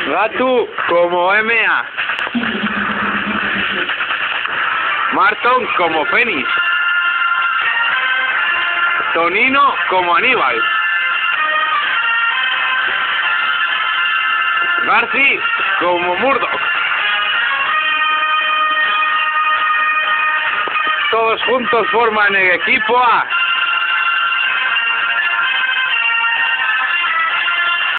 Gatu como MA. Marton como Fénix. Tonino como Aníbal. Garci como Murdoch. Todos juntos forman el equipo A.